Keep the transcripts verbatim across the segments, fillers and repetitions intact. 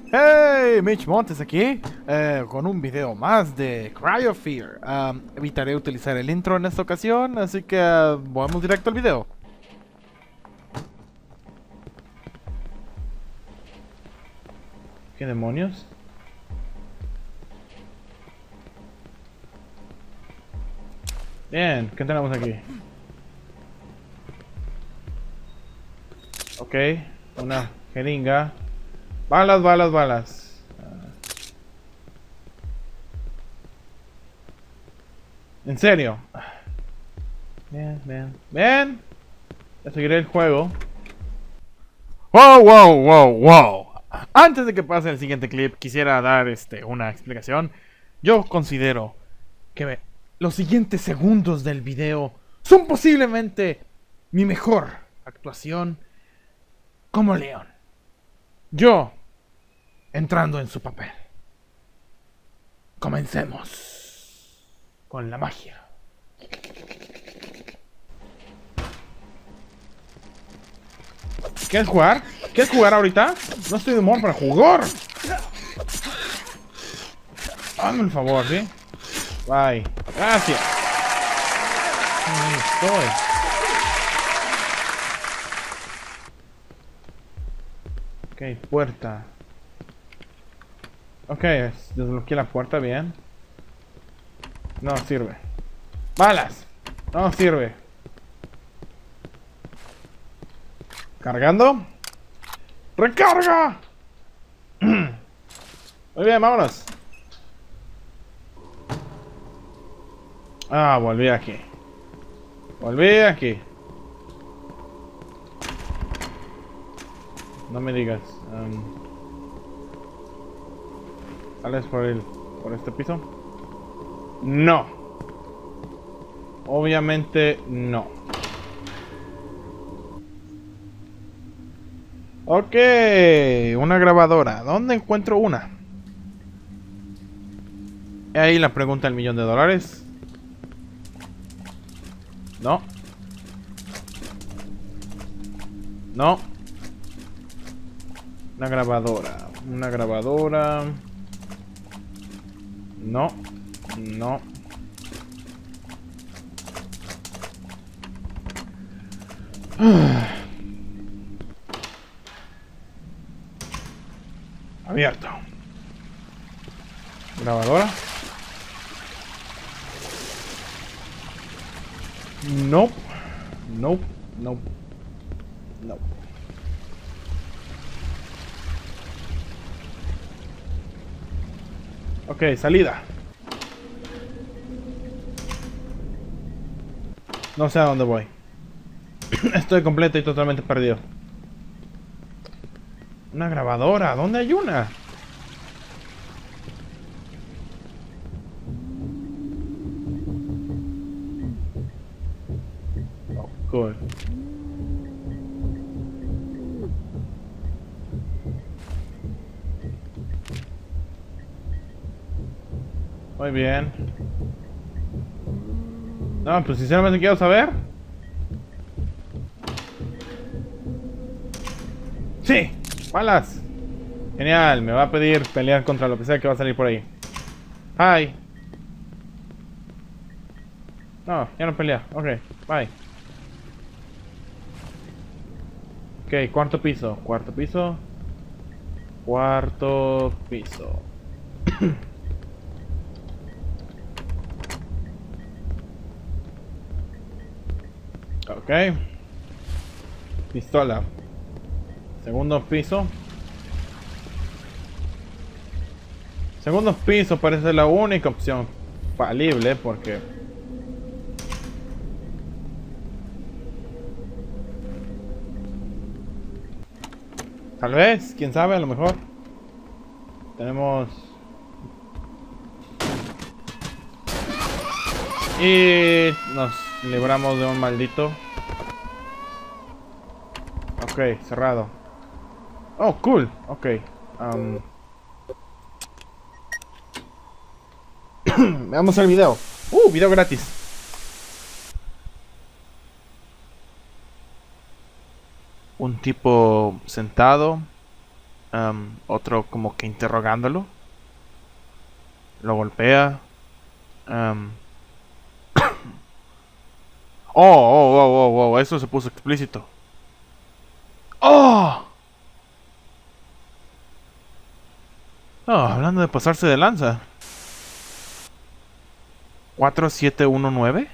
Hey, Mitch Montes aquí, eh, con un video más de Cry of Fear. Um, evitaré utilizar el intro en esta ocasión, así que uh, vamos directo al video. ¿Qué demonios? Bien, ¿qué tenemos aquí? Ok, una jeringa. Balas, balas, balas. Ah. ¿En serio? Bien, bien, bien. Ya seguiré el juego. Wow, wow, wow, wow. Antes de que pase el siguiente clip, quisiera dar este, una explicación. Yo considero que los siguientes segundos del video son posiblemente mi mejor actuación como León. Yo entrando en su papel. Comencemos con la magia. ¿Quieres jugar? ¿Quieres jugar ahorita? No estoy de humor para jugar. Hazme el favor, ¿sí? Bye. Gracias. Ahí estoy. Ok, puerta. Ok, desbloqueé la puerta, bien. No sirve. ¡Balas! No sirve. ¿Cargando? ¡Recarga! Muy bien, vámonos. Ah, volví aquí. Volví aquí. No me digas. Um, ¿Sales por el, por este piso? No. Obviamente no. Ok, una grabadora. ¿Dónde encuentro una? Ahí la pregunta del millón de dólares. No. No. Una grabadora. Una grabadora. No. No. Abierto. Grabadora. Nope. Nope. Nope. Nope. Ok, salida. No sé a dónde voy. Estoy completo y totalmente perdido. Una grabadora. ¿Dónde hay una? Oh, cool. Muy bien. No, pues sinceramente quiero saber. ¡Sí! ¡Balas! Genial, me va a pedir pelear contra lo que sea que va a salir por ahí. Hi. No, ya no pelea. Ok, bye. Ok, cuarto piso. Cuarto piso. Cuarto piso. Ok. Pistola. Segundo piso. Segundo piso parece la única opción falible porque... Tal vez, quién sabe, a lo mejor. Tenemos... Y nos libramos de un maldito. Ok, cerrado. Oh, cool. Ok. Um... Veamos el video. Uh, video gratis. Un tipo sentado. Um, otro como que interrogándolo. Lo golpea. Um, oh, oh, oh, oh, oh, eso se puso explícito. ¡Oh! Oh, hablando de pasarse de lanza. ¿cuatro siete uno nueve?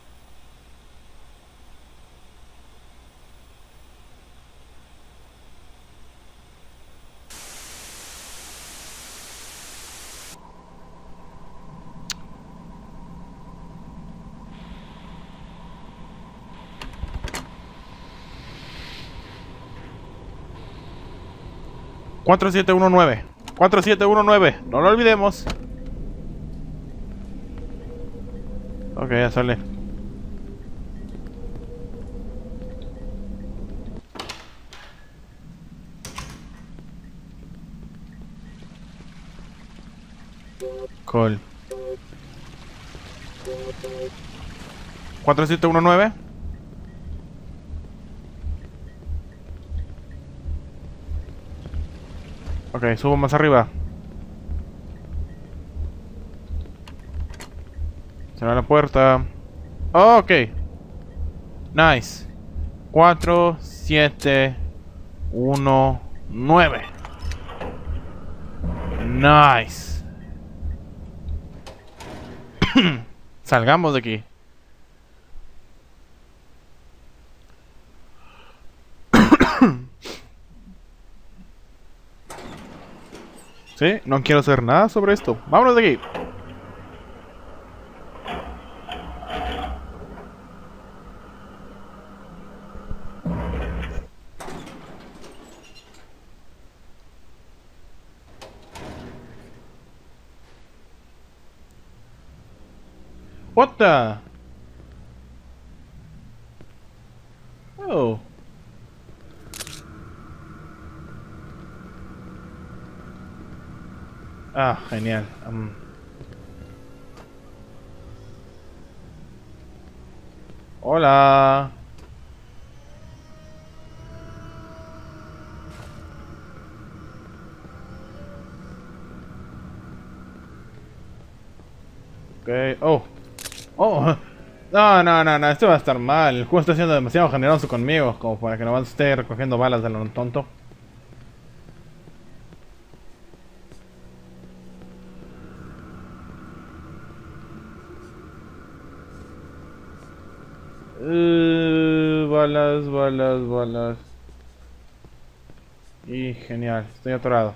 cuatro siete uno nueve. cuatro siete uno nueve. No lo olvidemos. Ok, ya sale. Cool. cuatro siete uno nueve. Ok, subo más arriba. Se abre la puerta. Oh, ok. Nice. cuatro siete uno nueve. Nice. Salgamos de aquí. Sí, no quiero hacer nada sobre esto. Vámonos de aquí. What the? Oh. Ah, genial. Um. Hola. Ok. Oh. Oh. No, no, no, no. Esto va a estar mal. El juego está siendo demasiado generoso conmigo como para que no esté recogiendo balas de lo tonto. Uh, balas, balas, balas. Y genial, estoy atorado.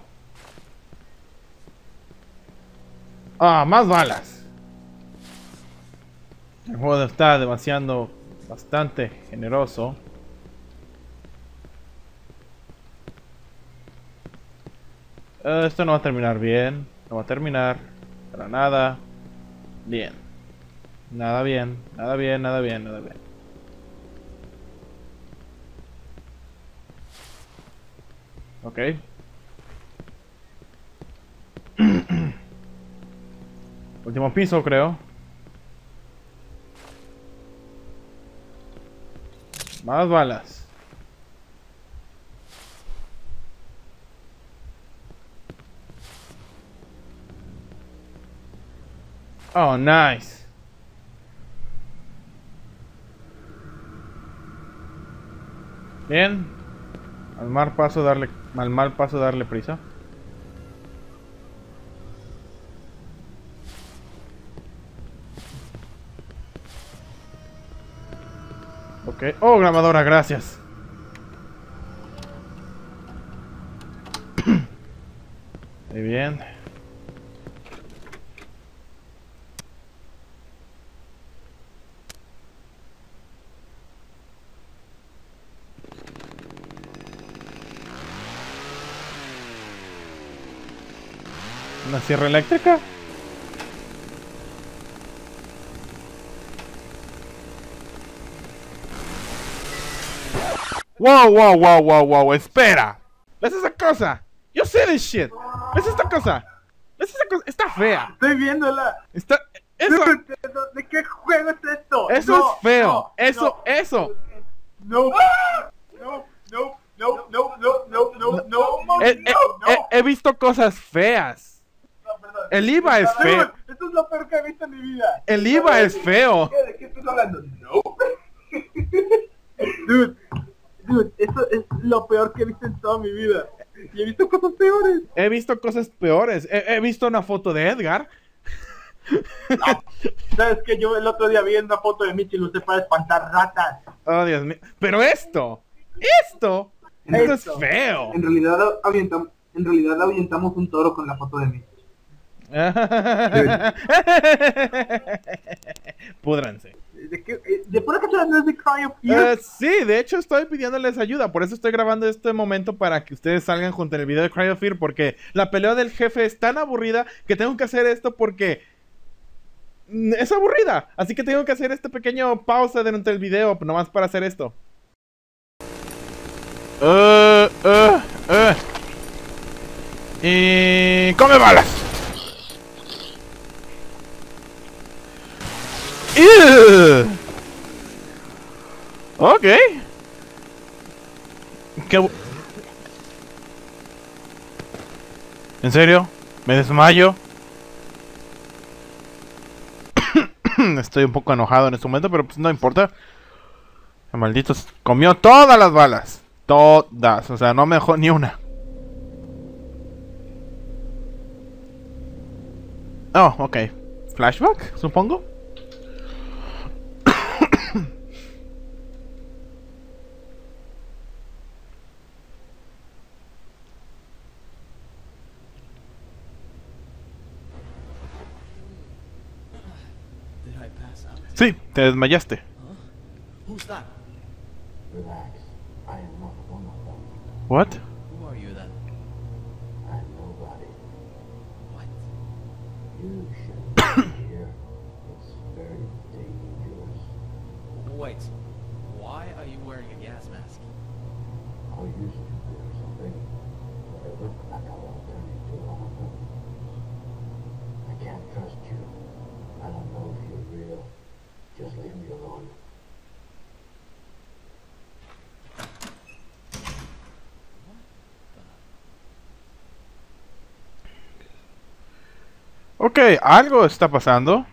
Ah, más balas. El juego está demasiado, bastante generoso. Uh, esto no va a terminar bien. No va a terminar para nada bien. Nada bien, nada bien, nada bien, nada bien. Ok. Último piso, creo. Más balas. Oh, nice. Bien. Al mal paso darle, al mal paso darle prisa. Ok. Oh, grabadora, gracias. Muy bien. ¿Una sierra eléctrica? Wow, wow, wow, wow, wow, espera. ¿Ves esa cosa? Yo sé de shit. ¿Ves esta cosa? ¿Ves esa cosa? Está fea. Estoy viéndola. Está... Eso... ¿De, de qué juego es esto? Eso no, es feo. No, eso, no, eso. No, no, no, no, no, no, no, no, no, no, He, he- no, he- no. he visto cosas feas. No, perdón. El I V A es feo. Dude, esto es lo peor que he visto en mi vida. El I V A es feo. ¿Qué? ¿De qué estás hablando? No. Dude, dude, esto es lo peor que he visto en toda mi vida. Y he visto cosas peores. He visto cosas peores. He, he visto una foto de Edgar. ¿Sabes qué? Yo el otro día vi una foto de Mitch y lo usé para espantar ratas. Oh, Dios mío. Pero esto, esto, esto es Esto. feo. En realidad ahuyentamos, en realidad ahuyentamos un toro con la foto de Mitch. Púdranse. ¿De qué? ¿De pura casualidad no es de Cry of Fear? Eh, sí, de hecho estoy pidiéndoles ayuda, por eso estoy grabando este momento para que ustedes salgan junto en el video de Cry of Fear, porque la pelea del jefe es tan aburrida que tengo que hacer esto porque mm, es aburrida, así que tengo que hacer este pequeño pausa durante el video, nomás para hacer esto. Uh, uh, uh. Y come balas. Ew. Ok. ¿Qué? bu- ¿En serio? ¿Me desmayo? Estoy un poco enojado en este momento, pero pues no importa. El maldito s- comió todas las balas. Todas. O sea, no me dejó ni una. Oh, ok. Flashback, supongo. Did I pass out? Sí, te desmayaste. Who's that? Relax. I am not one of them. What? Who are you then? I'm nobody. What? You shouldn't be here. It's very dangerous. Wait. Why are you wearing a gas mask? I used to wear something, but I look like I will turn into one of them. I can't trust you. I don't know if you're real. Just leave me alone. Ok, algo está pasando.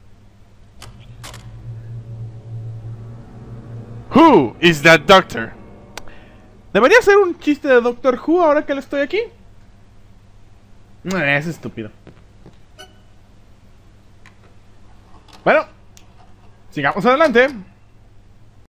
Who is that doctor? Debería ser un chiste de Doctor Who ahora que le estoy aquí. No, es estúpido. Bueno, sigamos adelante.